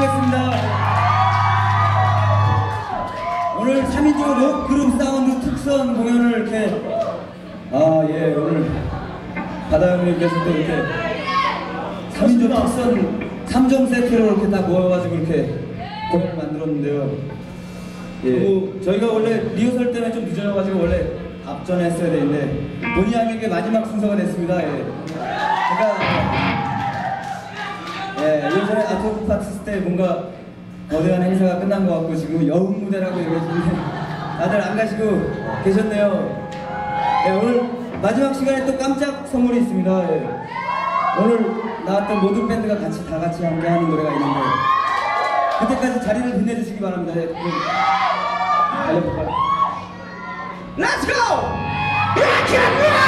시작하겠습니다. 오늘 3인조 록 그룹 사운드 특선 공연을 이렇게 예, 오늘 바다 형님께서 또 이렇게 3인조 특선 3점 세트로 이렇게 다 모여가지고 이렇게 공연을 만들었는데요. 예, 저희가 원래 리허설 때문에 좀 늦어져가지고 원래 앞전에 했어야 되는데 본의 아니게 마지막 순서가 됐습니다. 예. 예전에 아토프 파티스 때 뭔가 거대한 행사가 끝난 것 같고 지금 여운 무대라고 얘기해주는데 다들 안 가시고 계셨네요. 예, 오늘 마지막 시간에 또 깜짝 선물이 있습니다. 예. 오늘 나왔던 모든 밴드가 다 같이 함께 하는 노래가 있는데 그때까지 자리를 빛내주시기 바랍니다. 예, 달려볼까요? Let's go! Rock and roll!